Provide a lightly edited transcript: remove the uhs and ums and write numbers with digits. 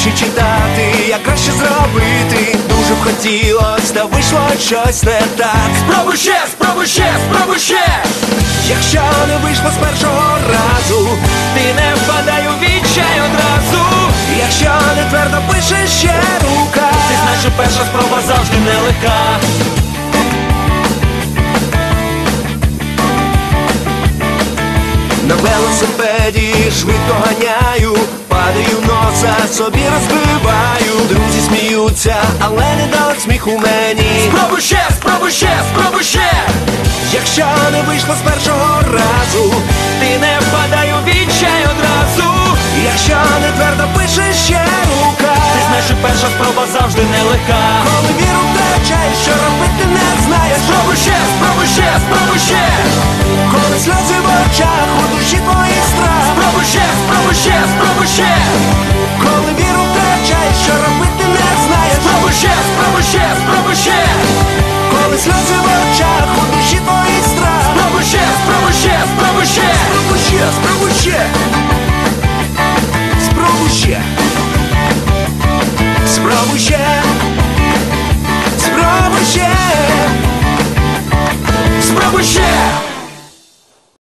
вірші читати, як краще зробити. Дуже б хотілось, та вийшло щось не так. Спробуй ще, спробуй ще, спробуй ще. Якщо не вийшло з першого разу, Ти не впадай у відчай одразу. якщо не твердо пише ще рука, Ти знаєш, що перша спроба завжди нелегка. на велосипеді швидко ганяю, падаю в носа, собі розбиваю. Друзі сміються, але не до сміху мені. Спробуй ще, спробуй ще, спробуй ще. Якщо не вийшло з першого разу, Ти не впадай у відчай одразу. якщо не твердо пише ще рука, Ти знаєш, що перша спроба завжди нелегка. коли віру втрачаєш, що робити не